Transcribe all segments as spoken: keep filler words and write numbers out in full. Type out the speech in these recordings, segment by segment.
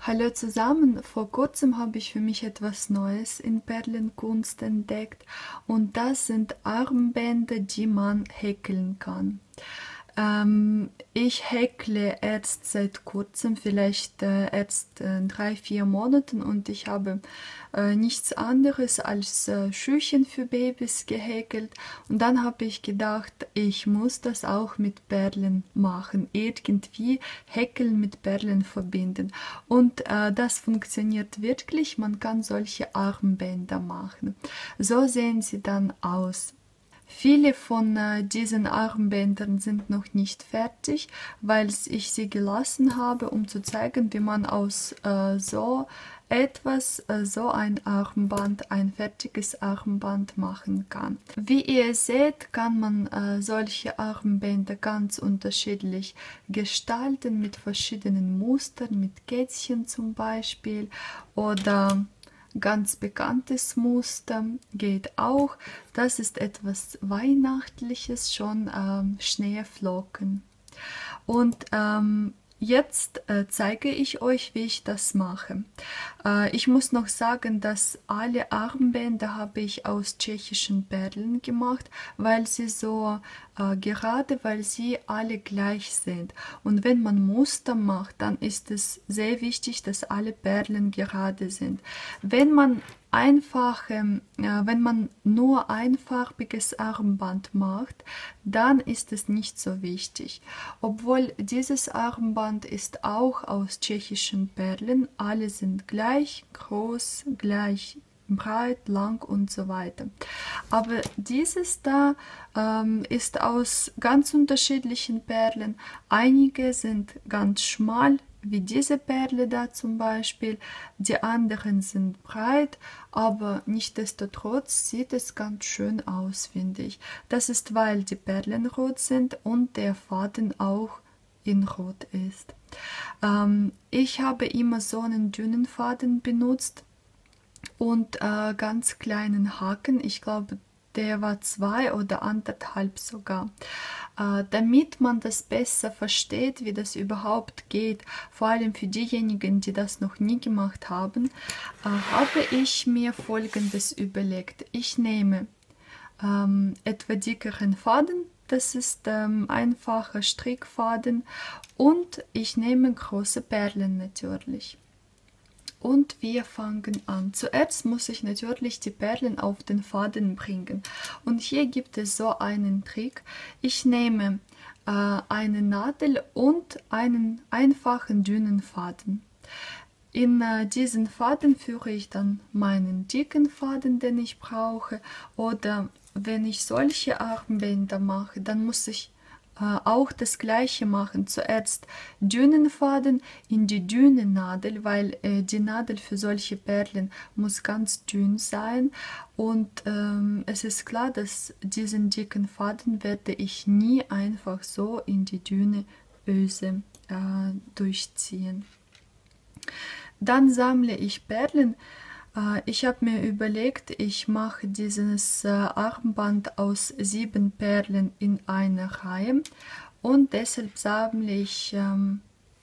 Hallo zusammen, vor kurzem habe ich für mich etwas Neues in Perlenkunst entdeckt und das sind Armbänder, die man häkeln kann. Ähm, ich häkle erst seit kurzem, vielleicht äh, erst äh, drei, vier Monaten und ich habe äh, nichts anderes als äh, Schüchen für Babys gehäkelt und dann habe ich gedacht, ich muss das auch mit Perlen machen, irgendwie Häkeln mit Perlen verbinden und äh, das funktioniert wirklich, man kann solche Armbänder machen. So sehen sie dann aus. Viele von äh, diesen Armbändern sind noch nicht fertig, weil ich sie gelassen habe, um zu zeigen, wie man aus äh, so etwas, äh, so ein Armband, ein fertiges Armband machen kann. Wie ihr seht, kann man äh, solche Armbänder ganz unterschiedlich gestalten, mit verschiedenen Mustern, mit Kätzchen zum Beispiel oder ganz bekanntes Muster geht auch. Das ist etwas Weihnachtliches, schon ähm, Schneeflocken. Und ähm, jetzt äh, zeige ich euch, wie ich das mache. Äh, ich muss noch sagen, dass alle Armbänder habe ich aus tschechischen Perlen gemacht, weil sie so äh, gerade, weil sie alle gleich sind. Und wenn man Muster macht, dann ist es sehr wichtig, dass alle Perlen gerade sind. Wenn man einfach, ähm, äh, wenn man nur einfarbiges Armband macht, dann ist es nicht so wichtig. Obwohl dieses Armband ist auch aus tschechischen Perlen, alle sind gleich groß, gleich breit, lang und so weiter. Aber dieses da ähm, ist aus ganz unterschiedlichen Perlen. Einige sind ganz schmal, wie diese Perle da zum Beispiel. Die anderen sind breit, aber nichtsdestotrotz sieht es ganz schön aus, finde ich. Das ist, weil die Perlen rot sind und der Faden auch in Rot ist. Ähm, ich habe immer so einen dünnen Faden benutzt und äh, ganz kleinen Haken. Ich glaube, der war zwei oder anderthalb sogar. Äh, damit man das besser versteht, wie das überhaupt geht, vor allem für diejenigen, die das noch nie gemacht haben, äh, habe ich mir Folgendes überlegt. Ich nehme ähm, etwa dickeren Faden, das ist ähm, einfacher Strickfaden, und ich nehme große Perlen natürlich. Und wir fangen an. Zuerst muss ich natürlich die Perlen auf den Faden bringen. Und hier gibt es so einen Trick. Ich nehme äh, eine Nadel und einen einfachen dünnen Faden. In äh, diesen Faden führe ich dann meinen dicken Faden, den ich brauche. Oder wenn ich solche Armbänder mache, dann muss ich auch das gleiche machen. Zuerst dünnen Faden in die dünne Nadel, weil äh, die Nadel für solche Perlen muss ganz dünn sein und ähm, es ist klar, dass diesen dicken Faden werde ich nie einfach so in die dünne Öse äh, durchziehen. Dann sammle ich Perlen. Ich habe mir überlegt, ich mache dieses Armband aus sieben Perlen in einer Reihe und deshalb sammle ich ähm,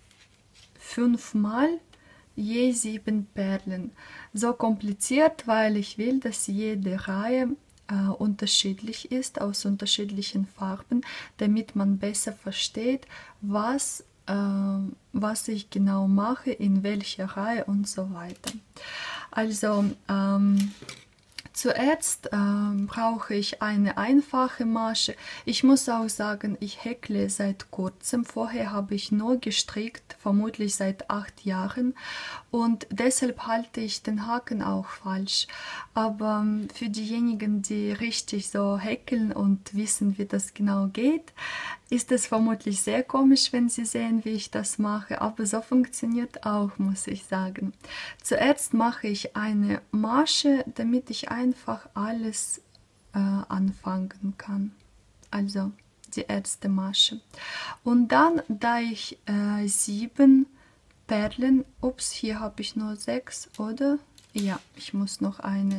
fünfmal je sieben Perlen. So kompliziert, weil ich will, dass jede Reihe äh, unterschiedlich ist, aus unterschiedlichen Farben, damit man besser versteht, was was ich genau mache, in welcher Reihe und so weiter. Also ähm, zuerst ähm, brauche ich eine einfache Masche. Ich muss auch sagen, ich häkle seit kurzem. Vorher habe ich nur gestrickt, vermutlich seit acht Jahren. Und deshalb halte ich den Haken auch falsch. Aber ähm, für diejenigen, die richtig so häkeln und wissen, wie das genau geht, ist es vermutlich sehr komisch, wenn sie sehen, wie ich das mache. Aber so funktioniert auch, muss ich sagen. Zuerst mache ich eine Masche, damit ich einfach alles äh, anfangen kann. Also die erste Masche. Und dann, da ich äh, sieben Perlen, ups, hier habe ich nur sechs, oder? Ja, ich muss noch eine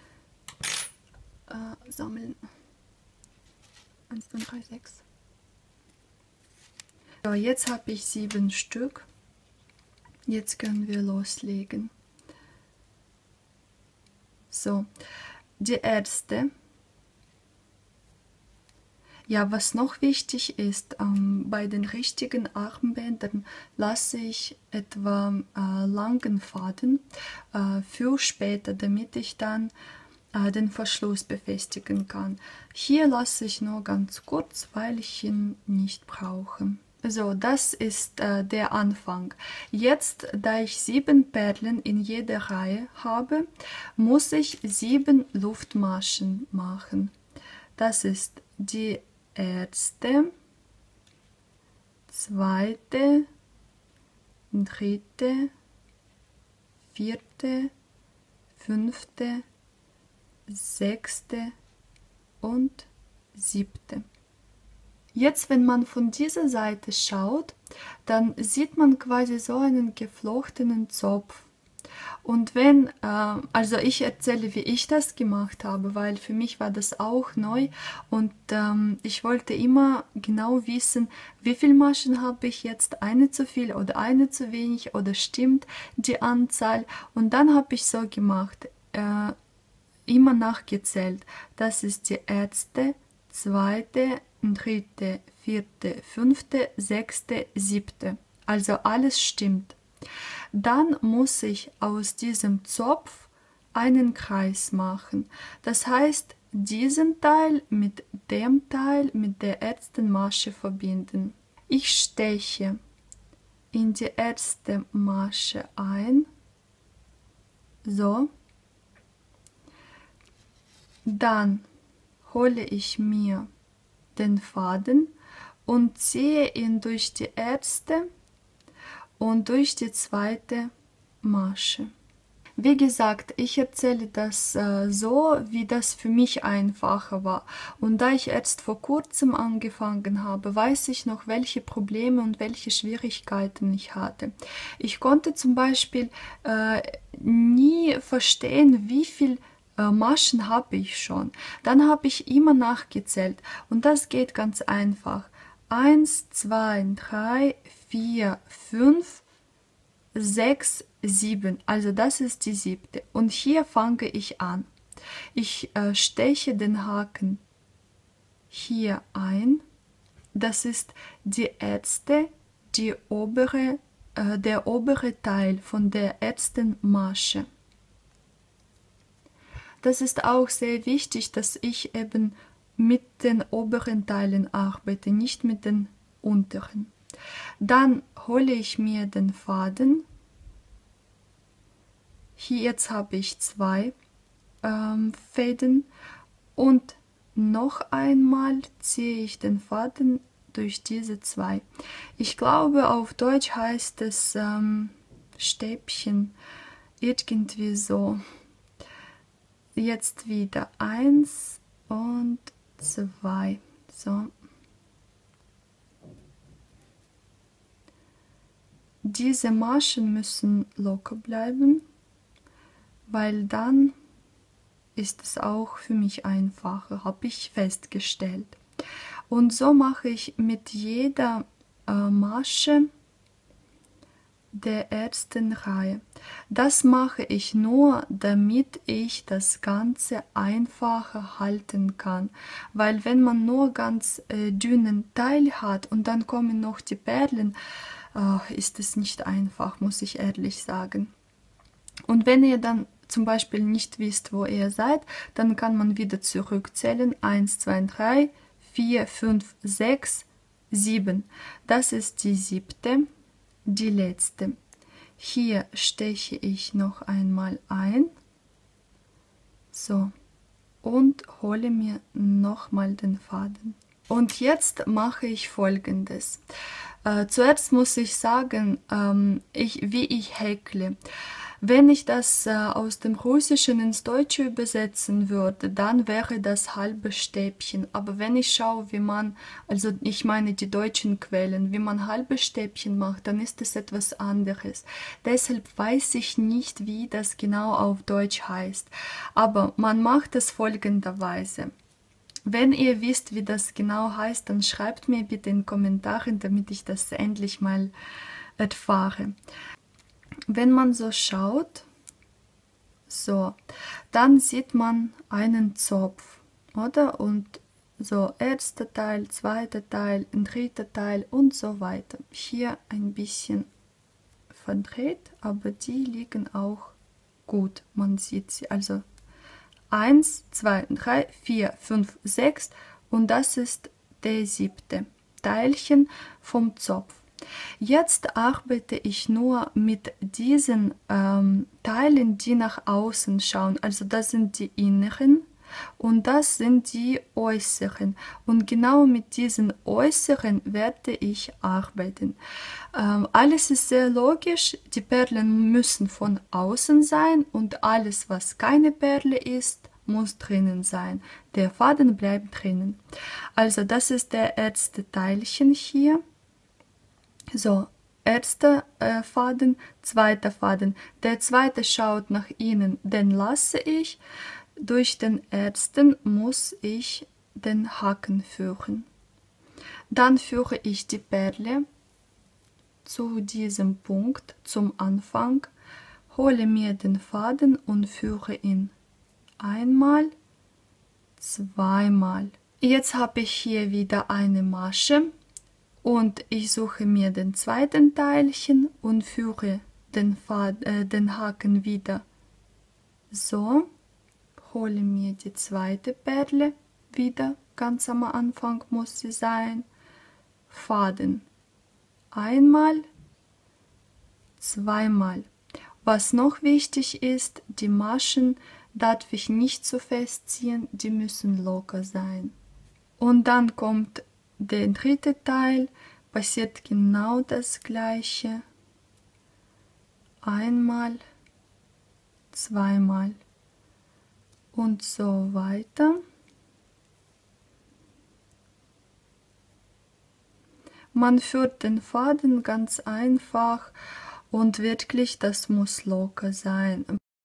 äh, sammeln. eins, zwei, drei, sechs. So, jetzt habe ich sieben Stück. Jetzt können wir loslegen. So, die erste. Ja, was noch wichtig ist, ähm, bei den richtigen Armbändern lasse ich etwa äh, langen Faden äh, für später, damit ich dann äh, den Verschluss befestigen kann. Hier lasse ich nur ganz kurz, weil ich ihn nicht brauche. So, das ist äh, der Anfang. Jetzt, da ich sieben Perlen in jeder Reihe habe, muss ich sieben Luftmaschen machen. Das ist die erste, zweite, dritte, vierte, fünfte, sechste und siebte. Jetzt, wenn man von dieser Seite schaut, dann sieht man quasi so einen geflochtenen Zopf. Und wenn, äh, also ich erzähle, wie ich das gemacht habe, weil für mich war das auch neu und ähm, ich wollte immer genau wissen, wie viele Maschen habe ich jetzt, eine zu viel oder eine zu wenig oder stimmt die Anzahl. Und dann habe ich so gemacht, äh, immer nachgezählt. Das ist die erste, zweite, dritte, vierte, fünfte, sechste, siebte. Also alles stimmt. Dann muss ich aus diesem Zopf einen Kreis machen. Das heißt, diesen Teil mit dem Teil mit der ersten Masche verbinden. Ich steche in die erste Masche ein. So. Dann hole ich mir den Faden und ziehe ihn durch die erste und durch die zweite Masche. Wie gesagt, ich erzähle das äh, so, wie das für mich einfacher war. Und da ich erst vor kurzem angefangen habe, weiß ich noch, welche Probleme und welche Schwierigkeiten ich hatte. Ich konnte zum Beispiel äh, nie verstehen, wie viel äh, Maschen habe ich schon. Dann habe ich immer nachgezählt und das geht ganz einfach. eins, zwei, drei, vier, fünf, sechs, sieben. Also das ist die siebte. Und hier fange ich an. Ich äh, steche den Haken hier ein. Das ist die erste, die obere, äh, der obere Teil von der ersten Masche. Das ist auch sehr wichtig, dass ich eben mit den oberen Teilen arbeite, nicht mit den unteren. Dann hole ich mir den Faden. Hier jetzt habe ich zwei ähm, Fäden und noch einmal ziehe ich den Faden durch diese zwei. Ich glaube, auf Deutsch heißt es ähm, Stäbchen, irgendwie so. Jetzt wieder eins und zwei. So. Diese Maschen müssen locker bleiben, weil dann ist es auch für mich einfacher, habe ich festgestellt. Und so mache ich mit jeder äh, Masche der ersten Reihe. Das mache ich nur, damit ich das Ganze einfacher halten kann, weil wenn man nur ganz äh, dünnen Teil hat und dann kommen noch die Perlen, äh, ist es nicht einfach, muss ich ehrlich sagen. Und wenn ihr dann zum Beispiel nicht wisst, wo ihr seid, dann kann man wieder zurückzählen. eins, zwei, drei, vier, fünf, sechs, sieben. Das ist die siebte. Die letzte. Hier steche ich noch einmal ein. So. Und hole mir nochmal den Faden. Und jetzt mache ich Folgendes. Äh, zuerst muss ich sagen, ähm, ich, wie ich häkle. Wenn ich das äh, aus dem Russischen ins Deutsche übersetzen würde, dann wäre das halbe Stäbchen. Aber wenn ich schaue, wie man, also ich meine die deutschen Quellen, wie man halbe Stäbchen macht, dann ist es etwas anderes. Deshalb weiß ich nicht, wie das genau auf Deutsch heißt. Aber man macht es folgenderweise. Wenn ihr wisst, wie das genau heißt, dann schreibt mir bitte in den Kommentaren, damit ich das endlich mal erfahre. wenn man so schaut, so, dann sieht man einen Zopf, oder? Und so, erster Teil, zweiter Teil, dritter Teil und so weiter. Hier ein bisschen verdreht, aber die liegen auch gut. Man sieht sie. Also eins, zwei, drei, vier, fünf, sechs und das ist der siebte Teilchen vom Zopf. Jetzt arbeite ich nur mit diesen ähm, Teilen, die nach außen schauen. Also das sind die inneren und das sind die äußeren. Und genau mit diesen äußeren werde ich arbeiten. Ähm, alles ist sehr logisch. Die Perlen müssen von außen sein und alles, was keine Perle ist, muss drinnen sein. Der Faden bleibt drinnen. Also das ist der erste Teilchen hier. So, erster äh, Faden, zweiter Faden. Der zweite schaut nach innen, den lasse ich. Durch den ersten muss ich den Haken führen. Dann führe ich die Perle zu diesem Punkt, zum Anfang, hole mir den Faden und führe ihn einmal, zweimal. Jetzt habe ich hier wieder eine Masche. Und ich suche mir den zweiten Teilchen und führe den, Faden, äh, den Haken wieder so, hole mir die zweite Perle wieder, ganz am Anfang muss sie sein, Faden einmal, zweimal. Was noch wichtig ist, die Maschen darf ich nicht zu fest ziehen, die müssen locker sein. Und dann kommt der dritte Teil, passiert genau das gleiche. Einmal, zweimal und so weiter. Man führt den Faden ganz einfach und wirklich, das muss locker sein.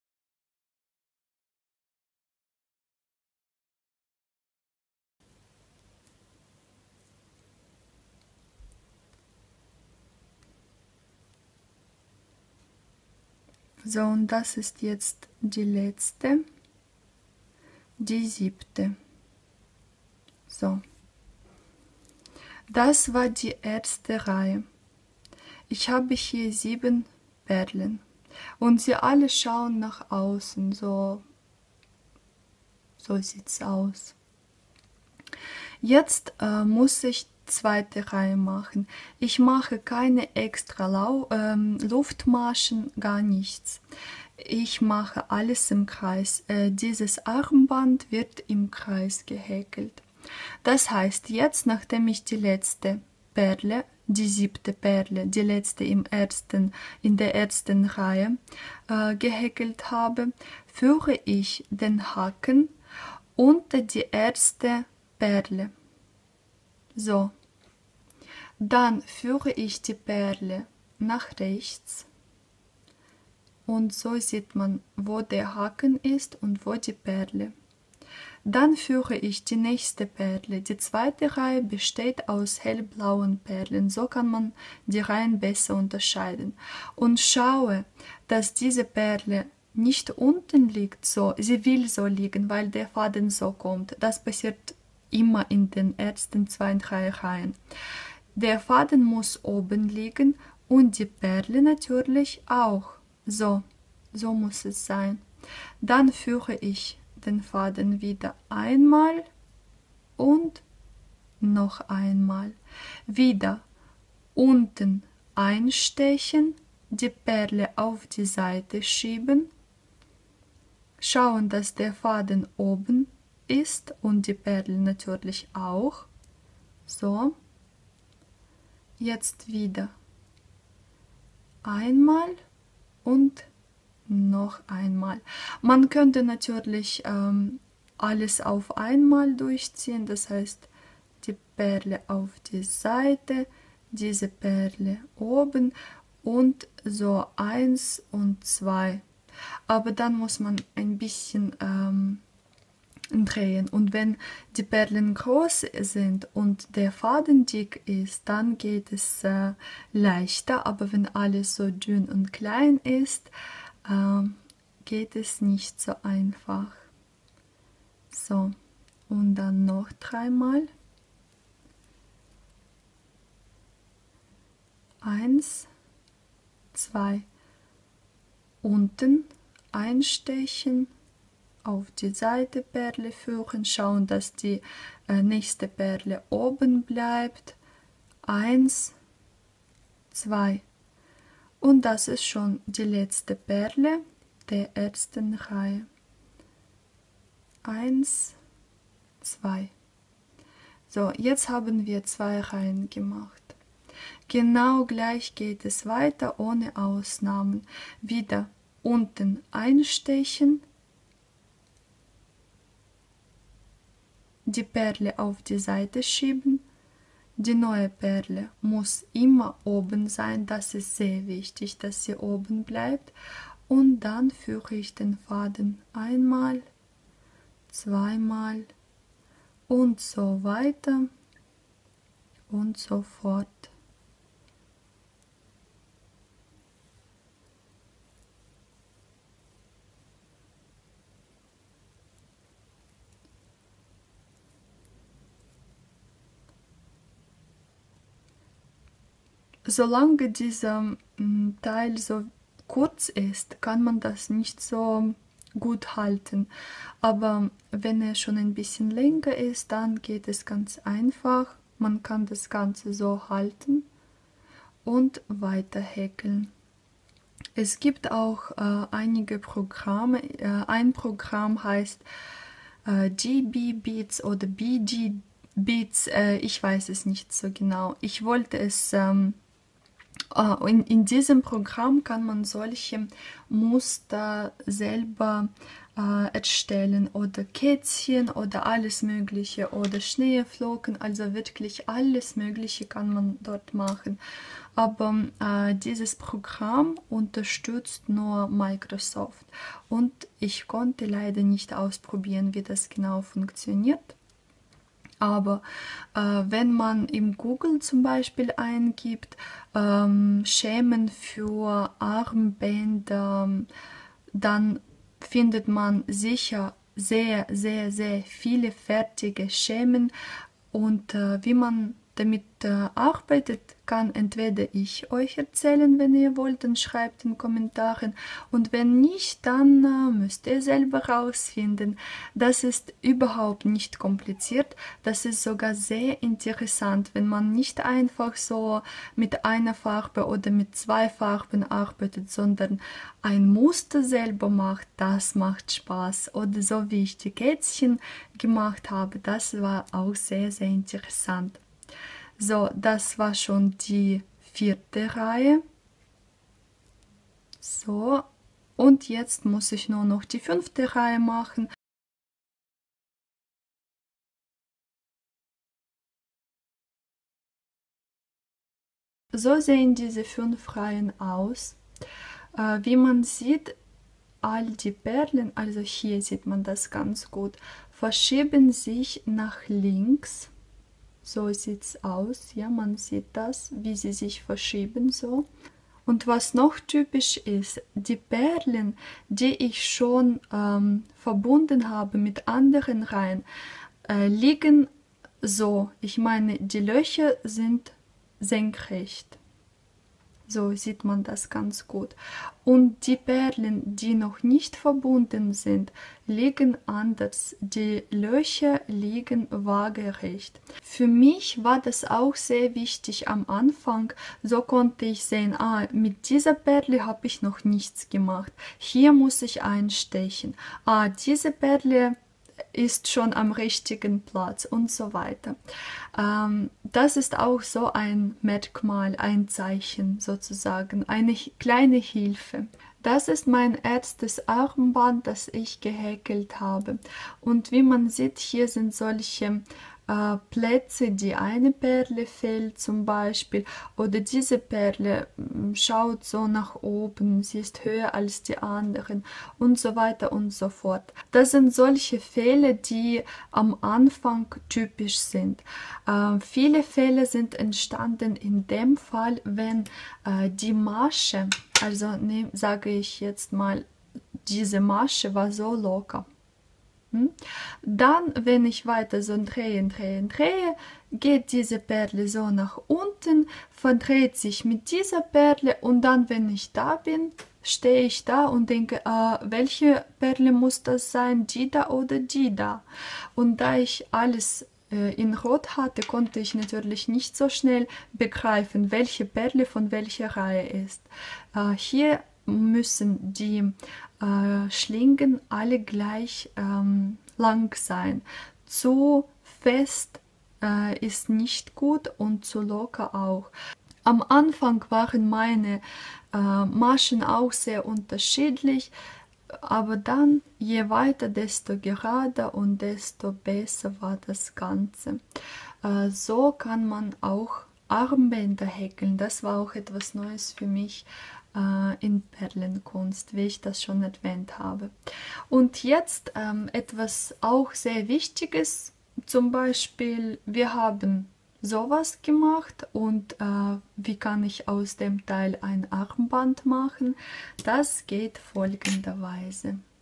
So, und das ist jetzt die letzte, die siebte. So, das war die erste Reihe. Ich habe hier sieben Perlen und sie alle schauen nach außen, so, so sieht's aus. Jetzt äh, muss ich zweite Reihe machen. Ich mache keine extra Lau ähm, Luftmaschen, gar nichts. Ich mache alles im Kreis. Äh, dieses Armband wird im Kreis gehäkelt. Das heißt, jetzt, nachdem ich die letzte Perle, die siebte Perle, die letzte im ersten, in der ersten Reihe äh, gehäkelt habe, führe ich den Haken unter die erste Perle. So, dann führe ich die Perle nach rechts und so sieht man, wo der Haken ist und wo die Perle. Dann führe ich die nächste Perle. Die zweite Reihe besteht aus hellblauen Perlen, so kann man die Reihen besser unterscheiden. Und schaue, dass diese Perle nicht unten liegt, so, sie will so liegen, weil der Faden so kommt. Das passiert immer in den ersten zwei, drei Reihen. Der Faden muss oben liegen und die Perle natürlich auch. So, so muss es sein. Dann führe ich den Faden wieder einmal und noch einmal. Wieder unten einstechen, die Perle auf die Seite schieben, schauen, dass der Faden oben ist und die Perle natürlich auch. So, jetzt wieder einmal und noch einmal. Man könnte natürlich ähm, alles auf einmal durchziehen, das heißt die Perle auf die Seite, diese Perle oben und so eins und zwei. Aber dann muss man ein bisschen ähm, drehen. Und wenn die Perlen groß sind und der Faden dick ist, dann geht es äh, leichter, aber wenn alles so dünn und klein ist, äh, geht es nicht so einfach. So, und dann noch dreimal. Eins, zwei, unten einstechen, auf die Seite Perle führen, schauen, dass die äh, nächste Perle oben bleibt. Eins, zwei. Und das ist schon die letzte Perle der ersten Reihe. Eins, zwei. So, jetzt haben wir zwei Reihen gemacht. Genau gleich geht es weiter, ohne Ausnahmen. Wieder unten einstechen, die Perle auf die Seite schieben. Die neue Perle muss immer oben sein, das ist sehr wichtig, dass sie oben bleibt. Und dann führe ich den Faden einmal, zweimal und so weiter und so fort. Solange dieser Teil so kurz ist, kann man das nicht so gut halten. Aber wenn er schon ein bisschen länger ist, dann geht es ganz einfach. Man kann das Ganze so halten und weiter häkeln. Es gibt auch äh, einige Programme. Äh, ein Programm heißt äh, G B Beats oder B G Beats. Äh, ich weiß es nicht so genau. Ich wollte es ähm, In, in diesem Programm kann man solche Muster selber äh, erstellen oder Kätzchen oder alles Mögliche oder Schneeflocken, also wirklich alles Mögliche kann man dort machen. Aber äh, dieses Programm unterstützt nur Microsoft und ich konnte leider nicht ausprobieren, wie das genau funktioniert. Aber äh, wenn man im Google zum Beispiel eingibt, ähm, Schemen für Armbänder, dann findet man sicher sehr, sehr, sehr viele fertige Schemen. Und äh, wie man damit äh, arbeitet, kann entweder ich euch erzählen, wenn ihr wollt, dann schreibt in Kommentaren. Und wenn nicht, dann äh, müsst ihr selber rausfinden. Das ist überhaupt nicht kompliziert. Das ist sogar sehr interessant, wenn man nicht einfach so mit einer Farbe oder mit zwei Farben arbeitet, sondern ein Muster selber macht. Das macht Spaß. Oder so wie ich die Kätzchen gemacht habe, das war auch sehr, sehr interessant. So, das war schon die vierte Reihe. So, und jetzt muss ich nur noch die fünfte Reihe machen. So sehen diese fünf Reihen aus. Äh, wie man sieht, all die Perlen, also hier sieht man das ganz gut, verschieben sich nach links. So sieht es aus, ja, man sieht das, wie sie sich verschieben so. Und was noch typisch ist, die Perlen, die ich schon ähm, verbunden habe mit anderen Reihen, äh, liegen so. Ich meine, die Löcher sind senkrecht. So sieht man das ganz gut. Und die Perlen, die noch nicht verbunden sind, liegen anders. Die Löcher liegen waagerecht. Für mich war das auch sehr wichtig am Anfang. So konnte ich sehen, ah, mit dieser Perle habe ich noch nichts gemacht. Hier muss ich einstechen. Ah, diese Perle ist schon am richtigen Platz und so weiter. Ähm, das ist auch so ein Merkmal, ein Zeichen sozusagen, eine kleine Hilfe. Das ist mein erstes Armband, das ich gehäkelt habe. Und wie man sieht, hier sind solche äh, Plätze, die eine Perle fehlt zum Beispiel, oder diese Perle mm, schaut so nach oben, sie ist höher als die anderen und so weiter und so fort. Das sind solche Fehler, die am Anfang typisch sind. Äh, viele Fehler sind entstanden in dem Fall, wenn äh, die Masche, also ne, sage ich jetzt mal, diese Masche war so locker. Hm? Dann, wenn ich weiter so drehe, drehe, drehe, geht diese Perle so nach unten, verdreht sich mit dieser Perle und dann, wenn ich da bin, stehe ich da und denke, äh, welche Perle muss das sein, die da oder die da? Und da ich alles äh, in Rot hatte, konnte ich natürlich nicht so schnell begreifen, welche Perle von welcher Reihe ist. Äh, hier müssen die äh, Schlingen alle gleich ähm, lang sein. Zu fest äh, ist nicht gut und zu locker auch. Am Anfang waren meine äh, Maschen auch sehr unterschiedlich, aber dann, je weiter, desto gerader und desto besser war das Ganze. Äh, so kann man auch Armbänder häkeln. Das war auch etwas Neues für mich äh, in Perlenkunst, wie ich das schon erwähnt habe. Und jetzt ähm, etwas auch sehr Wichtiges, zum Beispiel, wir haben sowas gemacht und äh, wie kann ich aus dem Teil ein Armband machen? Das geht folgenderweise.